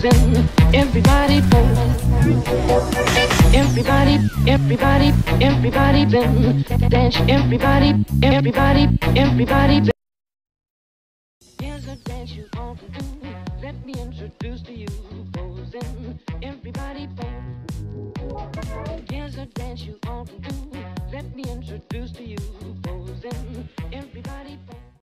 Posin. Everybody pose. Everybody then dance. Everybody. Here's a dance you want to do. Let me introduce to you Posin. Everybody pose. Here's a dance you want to do. Let me introduce to you